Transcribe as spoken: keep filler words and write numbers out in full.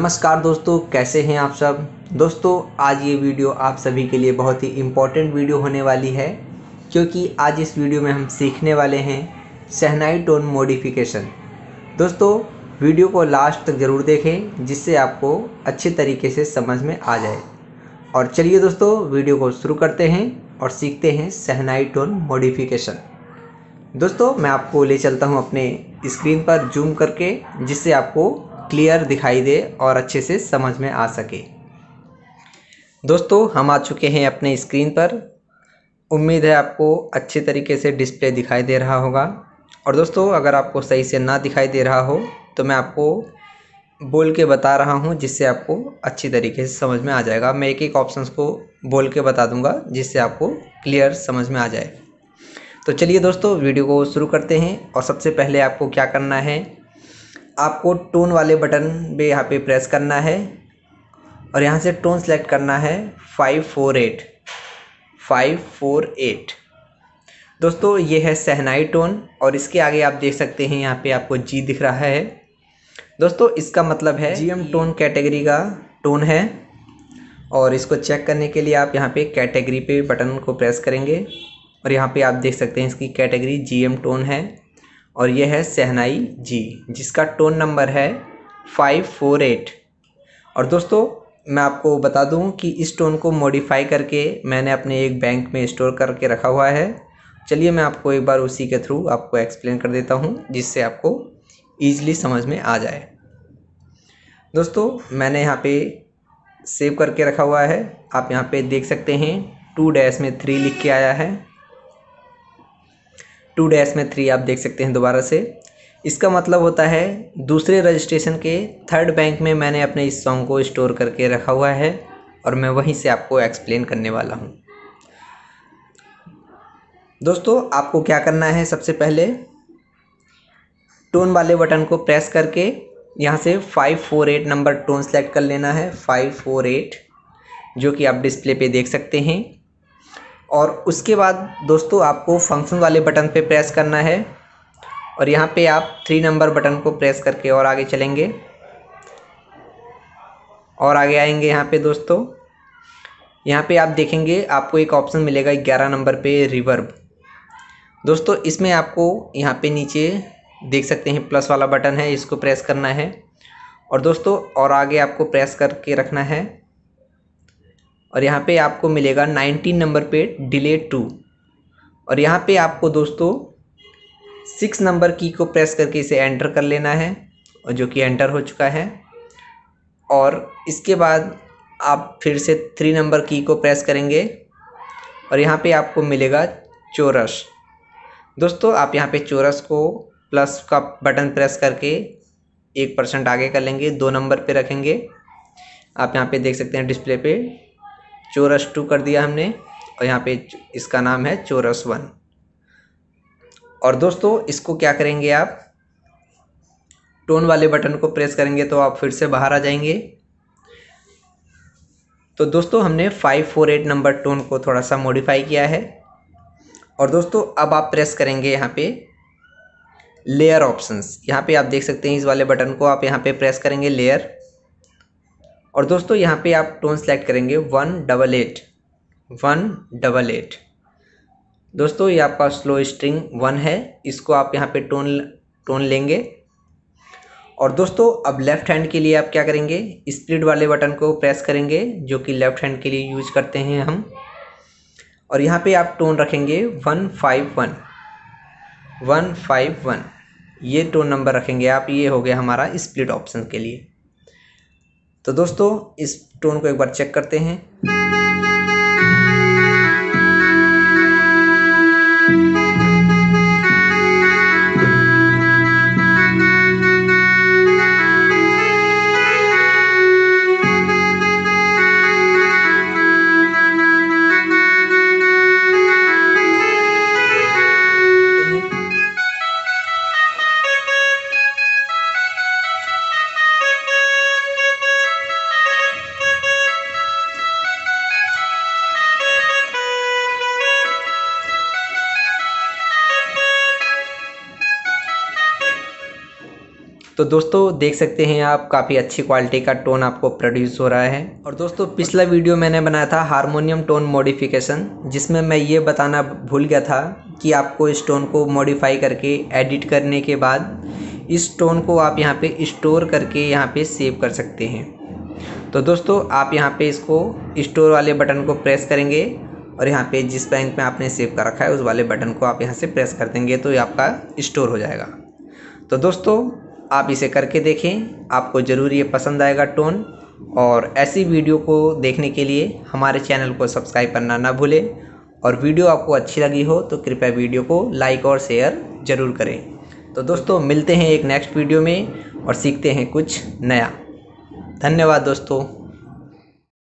नमस्कार दोस्तों, कैसे हैं आप सब। दोस्तों आज ये वीडियो आप सभी के लिए बहुत ही इम्पोर्टेंट वीडियो होने वाली है, क्योंकि आज इस वीडियो में हम सीखने वाले हैं शहनाई टोन मॉडिफिकेशन। दोस्तों वीडियो को लास्ट तक ज़रूर देखें, जिससे आपको अच्छे तरीके से समझ में आ जाए। और चलिए दोस्तों वीडियो को शुरू करते हैं और सीखते हैं शहनाई टोन मॉडिफिकेशन। दोस्तों मैं आपको ले चलता हूं अपने स्क्रीन पर जूम करके, जिससे आपको क्लियर दिखाई दे और अच्छे से समझ में आ सके। दोस्तों हम आ चुके हैं अपने स्क्रीन पर। उम्मीद है आपको अच्छे तरीके से डिस्प्ले दिखाई दे रहा होगा। और दोस्तों अगर आपको सही से ना दिखाई दे रहा हो तो मैं आपको बोल के बता रहा हूं, जिससे आपको अच्छी तरीके से समझ में आ जाएगा। मैं एक एक ऑप्शंस को बोल के बता दूंगा, जिससे आपको क्लियर समझ में आ जाए। तो चलिए दोस्तों वीडियो को शुरू करते हैं। और सबसे पहले आपको क्या करना है, आपको टोन वाले बटन पे यहाँ पे प्रेस करना है और यहाँ से टोन सेलेक्ट करना है five four eight five four eight. दोस्तों ये है शहनाई टोन और इसके आगे आप देख सकते हैं यहाँ पे आपको जी दिख रहा है। दोस्तों इसका मतलब है जीएम टोन कैटेगरी का टोन है। और इसको चेक करने के लिए आप यहाँ पे कैटेगरी पे बटन को प्रेस करेंगे और यहाँ पे आप देख सकते हैं इसकी कैटेगरी जीएम टोन है और यह है शहनाई जी, जिसका टोन नंबर है फाइव फोर एट। और दोस्तों मैं आपको बता दूं कि इस टोन को मॉडिफाई करके मैंने अपने एक बैंक में स्टोर करके रखा हुआ है। चलिए मैं आपको एक बार उसी के थ्रू आपको एक्सप्लेन कर देता हूं, जिससे आपको ईजिली समझ में आ जाए। दोस्तों मैंने यहाँ पे सेव करके रखा हुआ है। आप यहाँ पे देख सकते हैं टू डैश में थ्री लिख के आया है। टू डैश में थ्री आप देख सकते हैं दोबारा से। इसका मतलब होता है दूसरे रजिस्ट्रेशन के थर्ड बैंक में मैंने अपने इस सॉन्ग को स्टोर करके रखा हुआ है और मैं वहीं से आपको एक्सप्लेन करने वाला हूं। दोस्तों आपको क्या करना है, सबसे पहले टोन वाले बटन को प्रेस करके यहां से five four eight number tone select कर लेना है, फाइव फोर एट, जो कि आप डिस्प्ले पे देख सकते हैं। और उसके बाद दोस्तों आपको फंक्शन वाले बटन पे प्रेस करना है और यहाँ पे आप थ्री नंबर बटन को प्रेस करके और आगे चलेंगे और आगे आएंगे। यहाँ पे दोस्तों यहाँ पे आप देखेंगे आपको एक ऑप्शन मिलेगा ग्यारह नंबर पे रिवर्ब। दोस्तों इसमें आपको यहाँ पे नीचे देख सकते हैं प्लस वाला बटन है, इसको प्रेस करना है और दोस्तों और आगे आपको प्रेस करके रखना है और यहाँ पे आपको मिलेगा नाइनटीन नंबर पे डिले टू। और यहाँ पे आपको दोस्तों सिक्स नंबर की को प्रेस करके इसे एंटर कर लेना है, और जो कि एंटर हो चुका है। और इसके बाद आप फिर से थ्री नंबर की को प्रेस करेंगे और यहाँ पे आपको मिलेगा चौरस। दोस्तों आप यहाँ पे चौरस को प्लस का बटन प्रेस करके एक परसेंट आगे कर लेंगे, दो नंबर पे रखेंगे। आप यहाँ पे देख सकते हैं डिस्प्ले पे चौरस टू कर दिया हमने और यहाँ पे इसका नाम है चौरस वन। और दोस्तों इसको क्या करेंगे, आप टोन वाले बटन को प्रेस करेंगे तो आप फिर से बाहर आ जाएंगे। तो दोस्तों हमने five four eight number tone को थोड़ा सा मॉडिफाई किया है। और दोस्तों अब आप प्रेस करेंगे यहाँ पे लेयर ऑप्शंस। यहाँ पे आप देख सकते हैं इस वाले बटन को आप यहाँ पे प्रेस करेंगे लेयर। और दोस्तों यहाँ पे आप टोन सेलेक्ट करेंगे one double eight one double eight. दोस्तों ये आपका स्लो स्ट्रिंग वन है, इसको आप यहाँ पे टोन टोन लेंगे। और दोस्तों अब लेफ्ट हैंड के लिए आप क्या करेंगे, स्प्लिट वाले बटन को प्रेस करेंगे, जो कि लेफ्ट हैंड के लिए यूज करते हैं हम। और यहाँ पे आप टोन रखेंगे one five one one five one, ये टोन नंबर रखेंगे आप। ये हो गया हमारा स्प्लिट ऑप्शन के लिए। तो दोस्तों इस टोन को एक बार चेक करते हैं। तो दोस्तों देख सकते हैं आप, काफ़ी अच्छी क्वालिटी का टोन आपको प्रोड्यूस हो रहा है। और दोस्तों पिछला वीडियो मैंने बनाया था हारमोनियम टोन मॉडिफिकेशन, जिसमें मैं ये बताना भूल गया था कि आपको इस टोन को मॉडिफाई करके एडिट करने के बाद इस टोन को आप यहाँ पे स्टोर करके यहाँ पे सेव कर सकते हैं। तो दोस्तों आप यहाँ पे इसको स्टोर वाले बटन को प्रेस करेंगे और यहाँ पे जिस बैंक में आपने सेव कर रखा है उस वाले बटन को आप यहाँ से प्रेस कर देंगे तो ये आपका स्टोर हो जाएगा। तो दोस्तों आप इसे करके देखें, आपको ज़रूर ये पसंद आएगा टोन। और ऐसी वीडियो को देखने के लिए हमारे चैनल को सब्सक्राइब करना ना भूलें। और वीडियो आपको अच्छी लगी हो तो कृपया वीडियो को लाइक और शेयर ज़रूर करें। तो दोस्तों मिलते हैं एक नेक्स्ट वीडियो में और सीखते हैं कुछ नया। धन्यवाद दोस्तों।